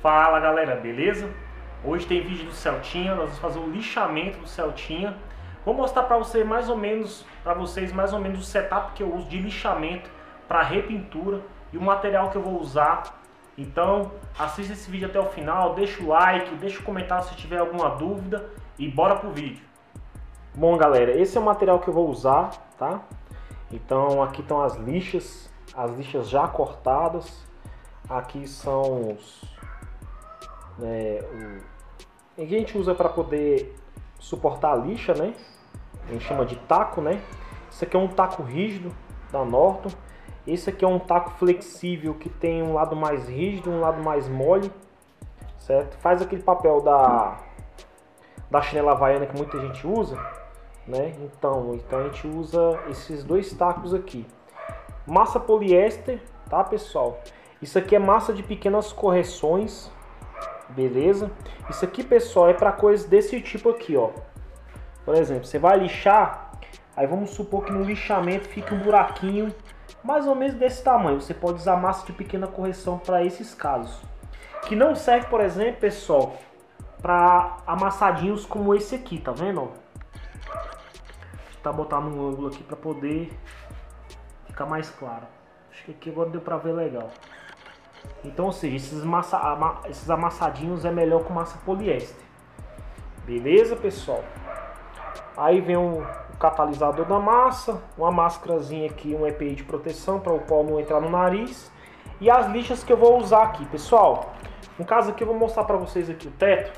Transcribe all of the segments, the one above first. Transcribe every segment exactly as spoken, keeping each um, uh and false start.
Fala galera, beleza? Hoje tem vídeo do Celtinha, nós vamos fazer o lixamento do Celtinha. Vou mostrar para você mais ou menos, para vocês mais ou menos o setup que eu uso de lixamento para repintura e o material que eu vou usar. Então assista esse vídeo até o final, deixa o like, deixa o comentário se tiver alguma dúvida e bora pro vídeo. Bom galera, esse é o material que eu vou usar, tá? Então aqui estão as lixas, as lixas já cortadas. Aqui são os É, o... a gente usa para poder suportar a lixa, né? A gente chama de taco, né? Isso aqui é um taco rígido da Norton. Esse aqui é um taco flexível que tem um lado mais rígido, um lado mais mole, certo? Faz aquele papel da da chinela havaiana que muita gente usa, né? Então, então a gente usa esses dois tacos aqui. Massa poliéster, tá, pessoal? Isso aqui é massa de pequenas correções. Beleza? Isso aqui, pessoal, é para coisas desse tipo aqui, ó. Por exemplo, você vai lixar, aí vamos supor que no lixamento fica um buraquinho mais ou menos desse tamanho. Você pode usar massa de pequena correção para esses casos. Que não serve, por exemplo, pessoal, para amassadinhos como esse aqui, tá vendo? Vou tentar botar num ângulo aqui para poder ficar mais claro. Acho que aqui agora deu para ver legal. Então, ou seja, esses, massa, esses amassadinhos é melhor com massa poliéster. Beleza, pessoal? Aí vem o, o catalisador da massa, uma máscarazinha aqui, um E P I de proteção para o pó não entrar no nariz. E as lixas que eu vou usar aqui, pessoal. No caso aqui eu vou mostrar para vocês aqui o teto.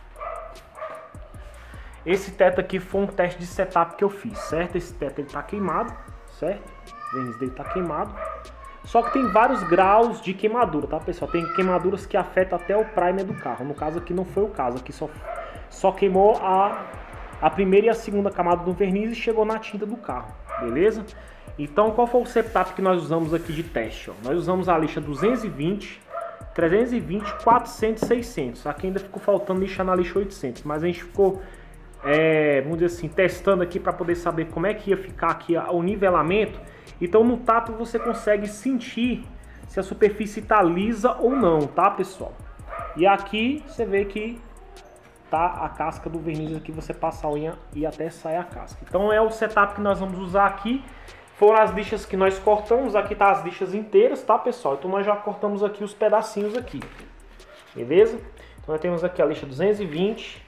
Esse teto aqui foi um teste de setup que eu fiz, certo? Esse teto ele tá queimado, certo? O verniz dele tá queimado. Só que tem vários graus de queimadura, tá, pessoal? Tem queimaduras que afetam até o primer do carro. No caso aqui não foi o caso. Aqui só, só queimou a, a primeira e a segunda camada do verniz e chegou na tinta do carro. Beleza? Então qual foi o setup que nós usamos aqui de teste? Ó? Nós usamos a lixa duzentos e vinte, trezentos e vinte, quatrocentos, seiscentos. Aqui ainda ficou faltando lixar na lixa oitocentos. Mas a gente ficou, é, vamos dizer assim, testando aqui para poder saber como é que ia ficar aqui o nivelamento. Então no tato você consegue sentir se a superfície está lisa ou não, tá, pessoal? E aqui você vê que tá a casca do verniz aqui, você passa a unha e até sai a casca. Então é o setup que nós vamos usar aqui. Foram as lixas que nós cortamos, aqui tá as lixas inteiras, tá, pessoal? Então nós já cortamos aqui os pedacinhos aqui. Beleza? Então nós temos aqui a lixa duzentos e vinte,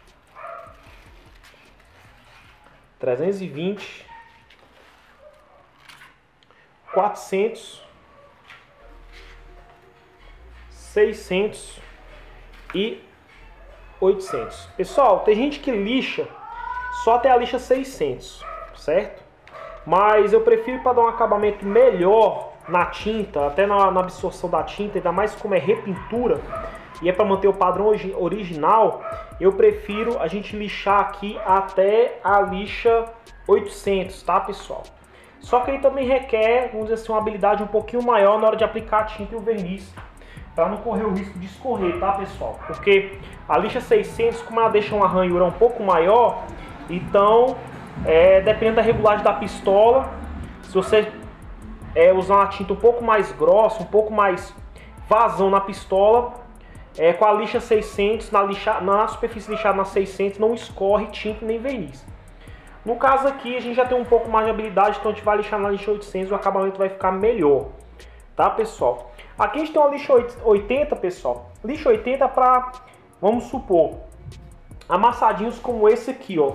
trezentos e vinte, quatrocentos, seiscentos e oitocentos. Pessoal, tem gente que lixa só até a lixa seiscentos, certo? Mas eu prefiro para dar um acabamento melhor na tinta, até na, na absorção da tinta, ainda mais como é repintura e é para manter o padrão original, eu prefiro a gente lixar aqui até a lixa oitocentos, tá, pessoal? Só que ele também requer, vamos dizer assim, uma habilidade um pouquinho maior na hora de aplicar a tinta e o verniz, para não correr o risco de escorrer, tá, pessoal? Porque a lixa seiscentos, como ela deixa uma ranhura um pouco maior, então, é, dependendo da regulagem da pistola, se você é, usar uma tinta um pouco mais grossa, um pouco mais vazão na pistola, é, com a lixa seiscentos, na, lixa, na superfície lixada na seiscentos, não escorre tinta nem verniz. No caso aqui a gente já tem um pouco mais de habilidade, então a gente vai lixar na lixa oitocentos e o acabamento vai ficar melhor, tá, pessoal? Aqui a gente tem uma lixa oitenta, pessoal. Lixa oitenta para, vamos supor, amassadinhos como esse aqui, ó.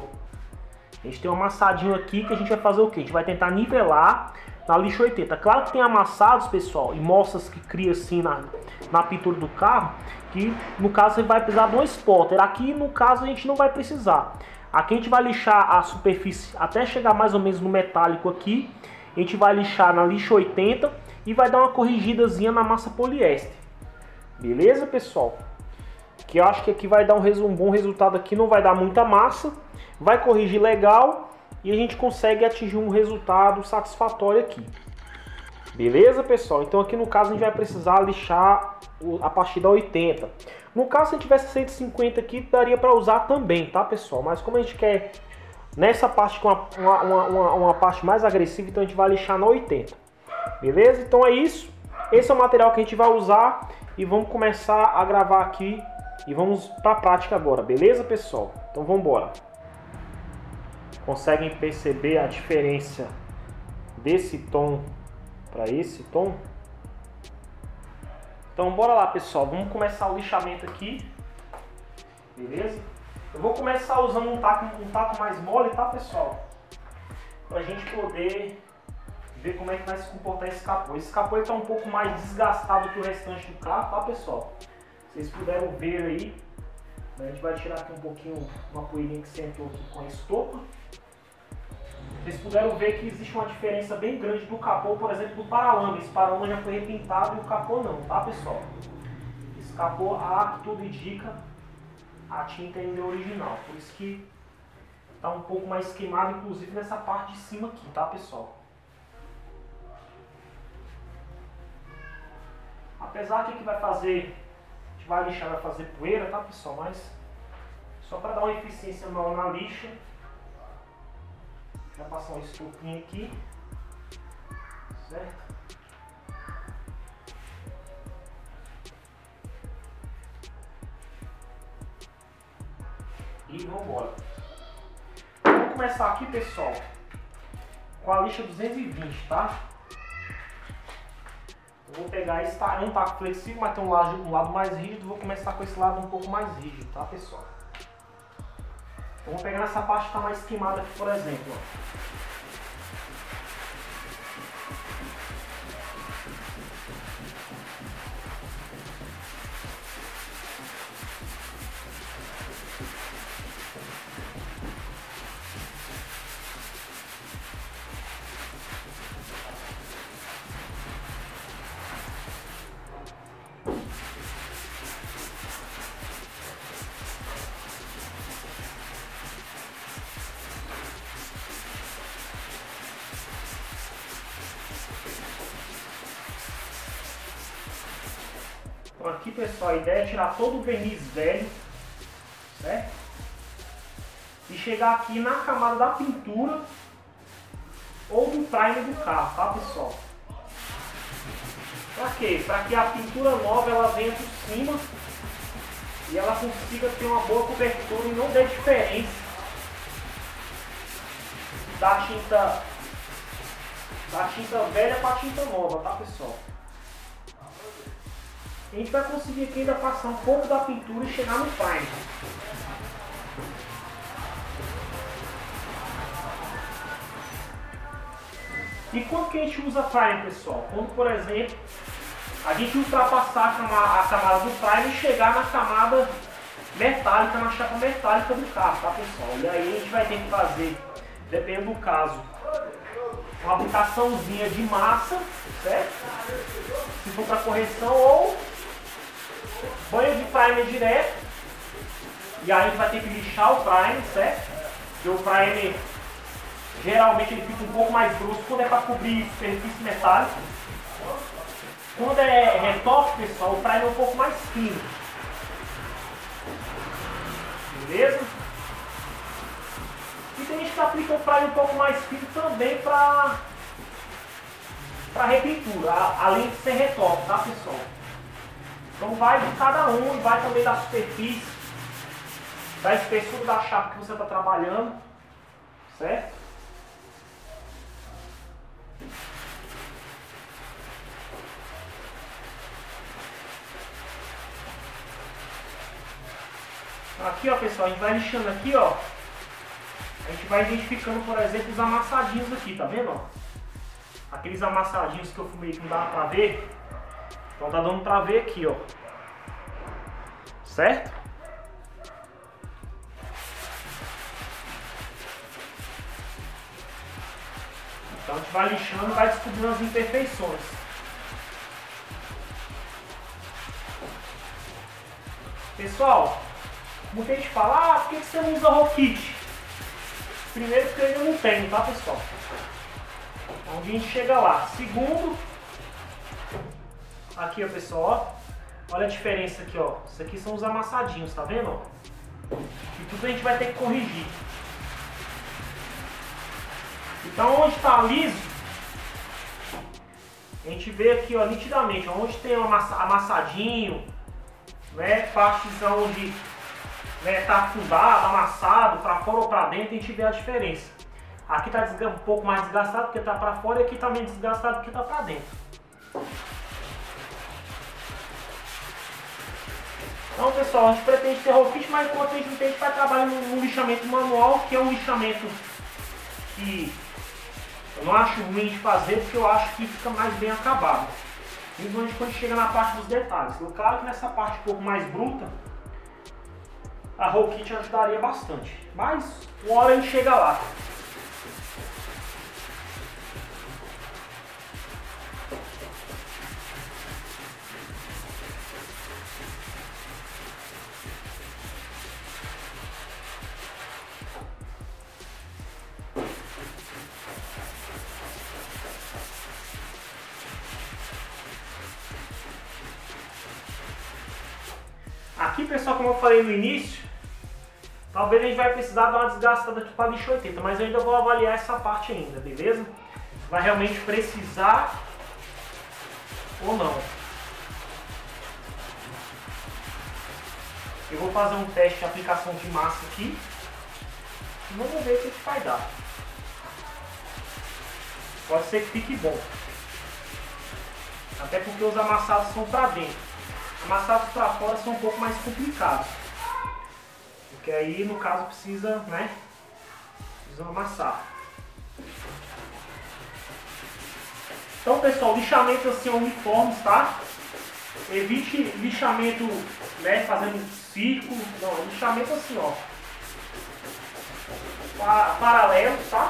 A gente tem um amassadinho aqui que a gente vai fazer o quê? A gente vai tentar nivelar na lixa oitenta. Claro que tem amassados, pessoal, e moças que cria assim na, na pintura do carro, que no caso você vai precisar de um spotter. Aqui no caso a gente não vai precisar. Aqui a gente vai lixar a superfície até chegar mais ou menos no metálico aqui. A gente vai lixar na lixa oitenta e vai dar uma corrigidazinha na massa poliéster. Beleza, pessoal? Que eu acho que aqui vai dar um, um bom resultado aqui. Não vai dar muita massa. Vai corrigir legal. E a gente consegue atingir um resultado satisfatório aqui. Beleza, pessoal? Então aqui no caso a gente vai precisar lixar a partir da oitenta. No caso, se a gente tivesse cento e cinquenta aqui, daria para usar também, tá, pessoal? Mas como a gente quer nessa parte com uma, uma, uma, uma parte mais agressiva, então a gente vai lixar na oitenta. Beleza? Então é isso. Esse é o material que a gente vai usar. e vamos começar a gravar aqui e vamos para a prática agora, beleza, pessoal? Então vamos embora. Conseguem perceber a diferença desse tom para esse tom? Então bora lá, pessoal, vamos começar o lixamento aqui, beleza? Eu vou começar usando um taco, um taco mais mole, tá, pessoal? Para a gente poder ver como é que vai se comportar esse capô. Esse capô está um pouco mais desgastado que o restante do carro, tá, pessoal? Vocês puderam ver aí, a gente vai tirar aqui um pouquinho, uma poeirinha que sentou aqui com a estopa. Vocês puderam ver que existe uma diferença bem grande do capô, por exemplo, do paralama. Esse paralama já foi repintado e o capô não, tá, pessoal? Esse capô, a que tudo indica, a tinta ainda é original, por isso que está um pouco mais queimado, inclusive nessa parte de cima aqui, tá, pessoal? Apesar que aqui vai fazer, a gente vai lixar, vai fazer poeira, tá, pessoal? Mas só para dar uma eficiência maior na lixa, já passar uma estopinha aqui, certo? E vamos embora. Vamos começar aqui, pessoal, com a lixa duzentos e vinte, tá? Eu vou pegar esse, é um taco flexível, mas tem um lado, um lado mais rígido. Vou começar com esse lado um pouco mais rígido, tá, pessoal? Então, vou pegar nessa parte que está mais queimada aqui, por exemplo, ó. Então aqui, pessoal, a ideia é tirar todo o verniz velho, certo? E chegar aqui na camada da pintura ou do primer do carro, tá, pessoal? Pra quê? Pra que a pintura nova ela venha por cima e ela consiga ter uma boa cobertura e não dê diferença da tinta, da tinta velha para a tinta nova, tá, pessoal? A gente vai conseguir aqui ainda passar um pouco da pintura e chegar no primer. E quando que a gente usa primer, pessoal? Quando, por exemplo, a gente ultrapassar a camada, a camada do primer e chegar na camada metálica, na chapa metálica do carro, tá, pessoal? E aí a gente vai ter que fazer, dependendo do caso, uma aplicaçãozinha de massa, certo? Se for para correção, ou banho de primer direto. E aí a gente vai ter que lixar o primer, certo? Porque o primer geralmente ele fica um pouco mais grosso quando é para cobrir superfície metálica. Quando é retoque, pessoal, o primer é um pouco mais fino. Beleza? E tem gente que aplica o primer um pouco mais fino também para para repintura, além de ser retoque, tá, pessoal? Então vai de cada um e vai também da superfície, da espessura da chapa que você está trabalhando, certo? Aqui, ó, pessoal, a gente vai lixando aqui, ó. A gente vai identificando, por exemplo, os amassadinhos aqui, tá vendo, ó? Aqueles amassadinhos que eu fumei que não dava pra ver. Então tá dando pra ver aqui, ó. Certo? Então a gente vai lixando e vai descobrindo as imperfeições. Pessoal, muita gente fala, ah, por que você não usa roll kit? Primeiro porque eu não tenho, tá, pessoal? Então a gente chega lá. Segundo, aqui, ó, pessoal, ó, olha a diferença aqui, ó. Isso aqui são os amassadinhos, tá vendo? Ó? E tudo a gente vai ter que corrigir. Então onde está liso, a gente vê aqui, ó, nitidamente, onde tem amassadinho, né, partezão onde, né, tá afundado, amassado, para fora ou para dentro, a gente vê a diferença. Aqui tá um pouco mais desgastado porque tá para fora e aqui tá menos desgastado porque tá para dentro. Então, pessoal, a gente pretende ter roll kit, mas enquanto a gente não tem, a gente vai trabalhar no lixamento manual, que é um lixamento que eu não acho ruim de fazer, porque eu acho que fica mais bem acabado. Principalmente quando chega na parte dos detalhes. Claro que nessa parte um pouco mais bruta, a roll kit ajudaria bastante. Mas uma hora a gente chega lá. Aqui, pessoal, como eu falei no início, talvez a gente vai precisar dar uma desgastada aqui para lixo oitenta, mas eu ainda vou avaliar essa parte ainda, beleza? Vai realmente precisar ou não. Eu vou fazer um teste de aplicação de massa aqui e vamos ver o que vai dar. Pode ser que fique bom. Até porque os amassados são para dentro. Amassados para fora são um pouco mais complicados. Porque aí, no caso, precisa, né? Precisa amassar. Então, pessoal, lixamento assim uniformes, tá? Evite lixamento, né, fazendo círculo. Não, lixamento assim, ó. Paralelo, tá?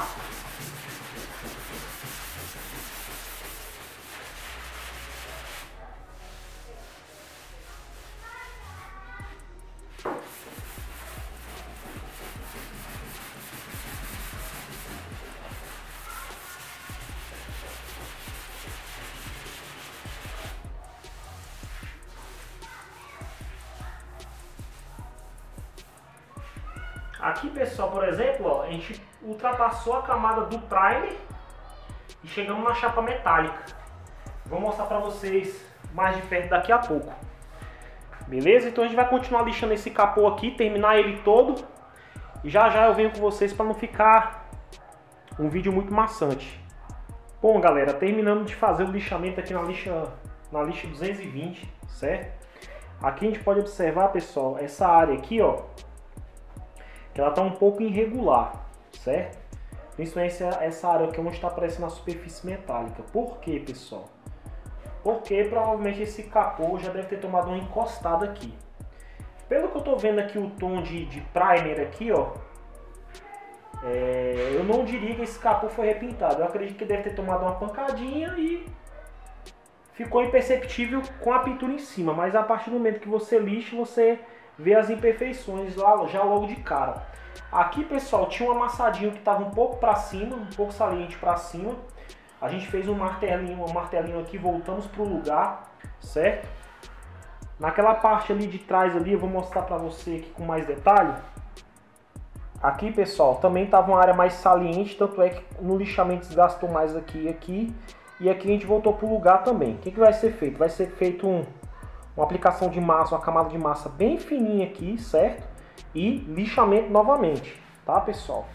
Aqui, pessoal, por exemplo, ó, a gente ultrapassou a camada do primer e chegamos na chapa metálica. Vou mostrar para vocês mais de perto daqui a pouco. Beleza? Então a gente vai continuar lixando esse capô aqui, terminar ele todo. E já já eu venho com vocês para não ficar um vídeo muito maçante. Bom, galera, terminamos de fazer o lixamento aqui na lixa, na lixa duzentos e vinte, certo? Aqui a gente pode observar, pessoal, essa área aqui, ó, que ela está um pouco irregular, certo? Principalmente essa área aqui onde está aparecendo a superfície metálica. Por quê, pessoal? Porque provavelmente esse capô já deve ter tomado uma encostada aqui. Pelo que eu estou vendo aqui o tom de, de primer aqui, ó, é, eu não diria que esse capô foi repintado. Eu acredito que deve ter tomado uma pancadinha e ficou imperceptível com a pintura em cima. Mas a partir do momento que você lixa, você vê as imperfeições lá já logo de cara. Aqui, pessoal, tinha um amassadinho que estava um pouco para cima, um pouco saliente para cima. A gente fez um martelinho, um martelinho aqui, voltamos para o lugar, certo? Naquela parte ali de trás ali, eu vou mostrar para você aqui com mais detalhe. Aqui, pessoal, também estava uma área mais saliente, tanto é que no lixamento desgastou mais aqui e aqui. E aqui a gente voltou para o lugar também. O que, que vai ser feito? Vai ser feito um uma aplicação de massa, uma camada de massa bem fininha aqui, certo? E lixamento novamente, tá, pessoal?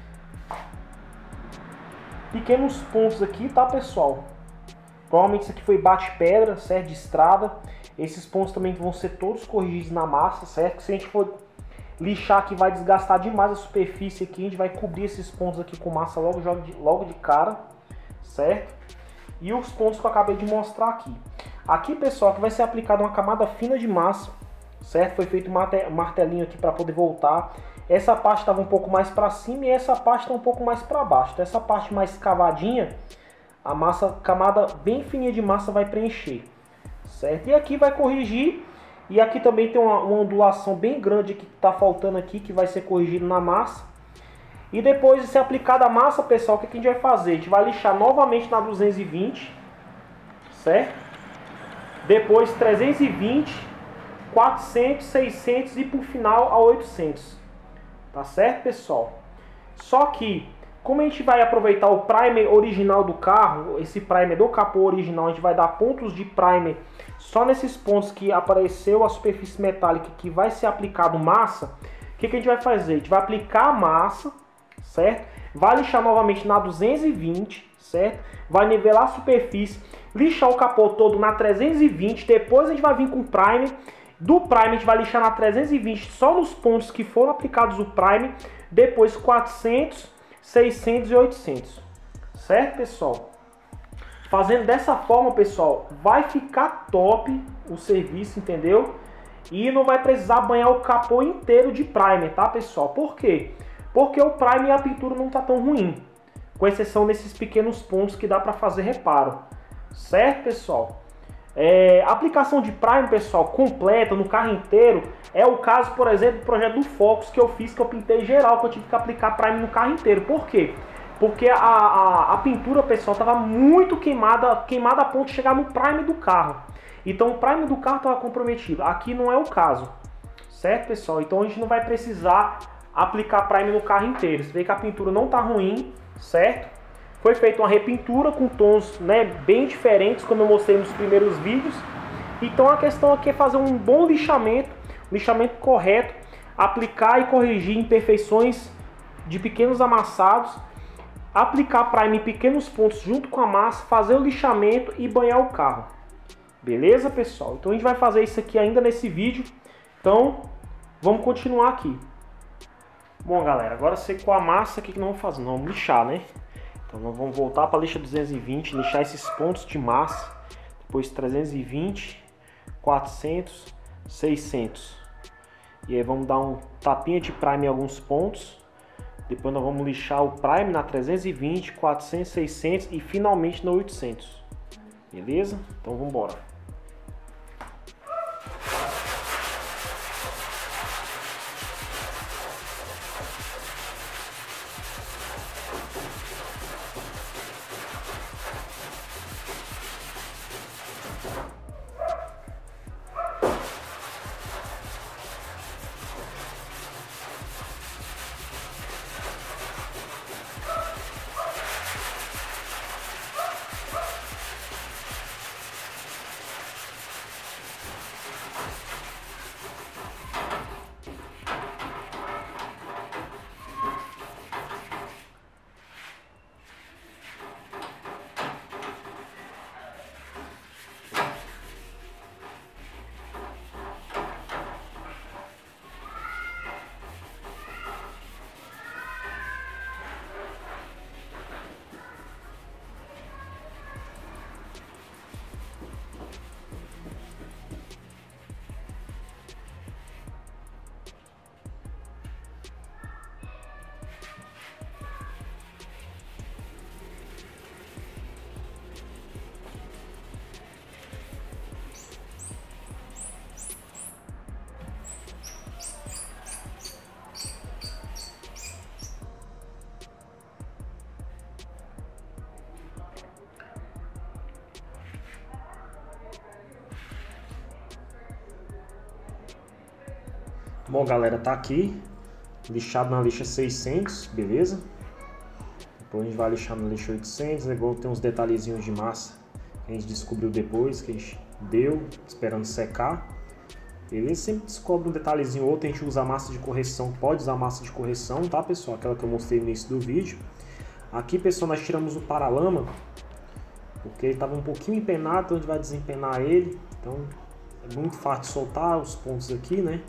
Pequenos pontos aqui, tá, pessoal? Provavelmente isso aqui foi bate-pedra, certo? De estrada. Esses pontos também vão ser todos corrigidos na massa, certo? Se a gente for lixar aqui, vai desgastar demais a superfície aqui. A gente vai cobrir esses pontos aqui com massa logo, logo de cara, certo? E os pontos que eu acabei de mostrar aqui. Aqui, pessoal, que vai ser aplicada uma camada fina de massa, certo? Foi feito um martelinho aqui para poder voltar. Essa parte estava um pouco mais para cima e essa parte está um pouco mais para baixo. Então, essa parte mais cavadinha, a massa, camada bem fininha de massa vai preencher, certo? E aqui vai corrigir. E aqui também tem uma, uma ondulação bem grande que está faltando aqui, que vai ser corrigido na massa. E depois de ser aplicada a massa, pessoal, o que a gente vai fazer? A gente vai lixar novamente na duzentos e vinte, certo? Depois trezentos e vinte, quatrocentos, seiscentos e por final a oitocentos. Tá certo, pessoal? Só que como a gente vai aproveitar o primer original do carro, esse primer do capô original, a gente vai dar pontos de primer só nesses pontos que apareceu a superfície metálica que vai ser aplicado massa. O que, que a gente vai fazer? A gente vai aplicar a massa, certo? Vai lixar novamente na duzentos e vinte, certo? Vai nivelar a superfície, lixar o capô todo na trezentos e vinte, depois a gente vai vir com o primer. Do primer a gente vai lixar na trezentos e vinte só nos pontos que foram aplicados o primer, depois quatrocentos, seiscentos e oitocentos, certo, pessoal? Fazendo dessa forma, pessoal, vai ficar top o serviço, entendeu? E não vai precisar banhar o capô inteiro de primer, tá, pessoal? Por quê? Porque o primer e a pintura não tá tão ruim, com exceção desses pequenos pontos que dá para fazer reparo, certo, pessoal? É, a aplicação de primer, pessoal, completa no carro inteiro é o caso, por exemplo, do projeto do Focus que eu fiz, que eu pintei geral, que eu tive que aplicar primer no carro inteiro. Por quê? Porque a, a, a pintura, pessoal, estava muito queimada, queimada a ponto de chegar no primer do carro. Então o primer do carro estava comprometido. Aqui não é o caso, certo, pessoal? Então a gente não vai precisar aplicar primer no carro inteiro. Você vê que a pintura não está ruim, certo? Foi feita uma repintura com tons, né, bem diferentes, como eu mostrei nos primeiros vídeos. Então a questão aqui é fazer um bom lixamento, lixamento correto, aplicar e corrigir imperfeições de pequenos amassados, aplicar primer em pequenos pontos junto com a massa, fazer o lixamento e banhar o carro. Beleza, pessoal? Então a gente vai fazer isso aqui ainda nesse vídeo. Então vamos continuar aqui. Bom, galera, agora secou a massa, o que que nós vamos fazer? Nós vamos lixar, né? Então nós vamos voltar para a lixa duzentos e vinte, lixar esses pontos de massa, depois trezentos e vinte, quatrocentos, seiscentos. E aí vamos dar um tapinha de primer em alguns pontos. Depois nós vamos lixar o primer na trezentos e vinte, quatrocentos, seiscentos e finalmente no oitocentos. Beleza? Então vamos embora. Bom, galera, tá aqui lixado na lixa seiscentos, beleza? Depois a gente vai lixar na lixa oitocentos, é igual tem uns detalhezinhos de massa que a gente descobriu depois, que a gente deu, esperando secar. Beleza? Sempre descobre um detalhezinho ou outro, a gente usa massa de correção, pode usar massa de correção, tá, pessoal? Aquela que eu mostrei no início do vídeo. Aqui, pessoal, nós tiramos o paralama, porque ele estava um pouquinho empenado, então a gente vai desempenar ele. Então é muito fácil de soltar os pontos aqui, né?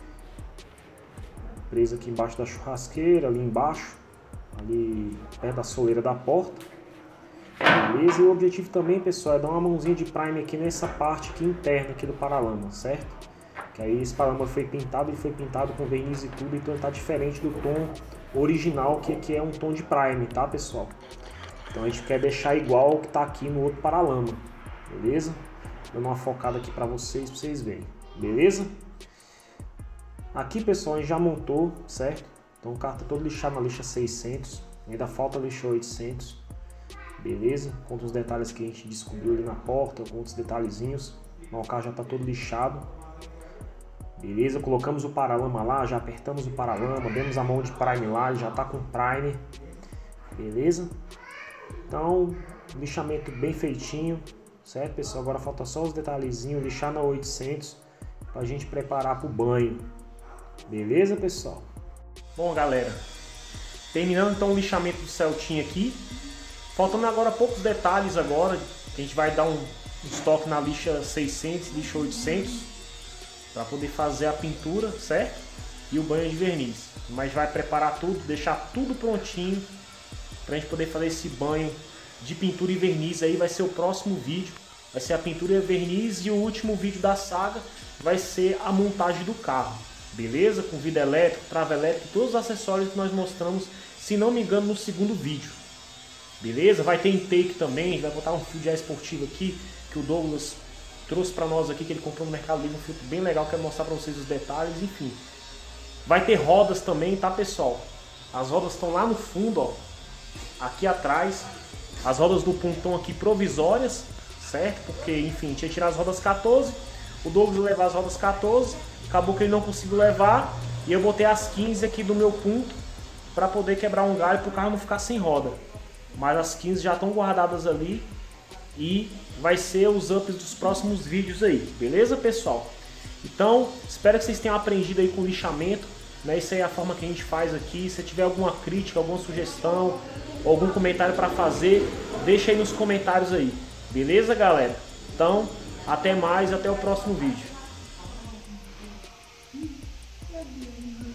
Preso aqui embaixo da churrasqueira, ali embaixo, ali perto da soleira da porta. Beleza? E o objetivo também, pessoal, é dar uma mãozinha de primer aqui nessa parte aqui interna aqui do paralama, certo? Que aí esse paralama foi pintado, ele foi pintado com verniz e tudo, então ele tá diferente do tom original, que aqui é um tom de primer, tá, pessoal? Então a gente quer deixar igual ao que tá aqui no outro paralama, beleza? Dando uma focada aqui para vocês, para vocês verem, beleza? Aqui, pessoal, a gente já montou, certo? Então o carro tá todo lixado na lixa seiscentos, ainda falta a lixa oitocentos, beleza? Com os detalhes que a gente descobriu ali na porta, com outros detalhezinhos. Então, o carro já tá todo lixado, beleza? Colocamos o paralama lá, já apertamos o paralama, demos a mão de primer lá, já tá com primer, beleza? Então, lixamento bem feitinho, certo, pessoal? Agora falta só os detalhezinhos, lixar na oitocentos pra gente preparar pro banho, beleza, pessoal? Bom, galera, terminando então o lixamento do Celtinha aqui, faltando agora poucos detalhes agora, a gente vai dar um estoque na lixa seiscentos, lixa oitocentos, para poder fazer a pintura, certo? E o banho de verniz. Mas vai preparar tudo, deixar tudo prontinho para a gente poder fazer esse banho de pintura e verniz. Aí vai ser o próximo vídeo, vai ser a pintura e verniz, e o último vídeo da saga vai ser a montagem do carro, beleza? Com vidro elétrico, trava elétrica, todos os acessórios que nós mostramos, se não me engano, no segundo vídeo, beleza? Vai ter intake também, a gente vai botar um fio de ar esportivo aqui, que o Douglas trouxe para nós aqui, que ele comprou no Mercado Livre, um filtro bem legal, quero mostrar para vocês os detalhes, enfim. Vai ter rodas também, tá, pessoal? As rodas estão lá no fundo, ó, aqui atrás. As rodas do pontão aqui provisórias, certo? Porque, enfim, tinha que tirar as rodas quatorze, o Douglas ia levar as rodas quatorze, acabou que ele não conseguiu levar, e eu botei as quinze aqui do meu ponto, para poder quebrar um galho, para o carro não ficar sem roda. Mas as quinze já estão guardadas ali, e vai ser os ups dos próximos vídeos aí, beleza, pessoal? Então, espero que vocês tenham aprendido aí com o lixamento, né? Isso aí é a forma que a gente faz aqui. Se tiver alguma crítica, alguma sugestão, algum comentário para fazer, deixa aí nos comentários aí, beleza, galera? Então, até mais, até o próximo vídeo.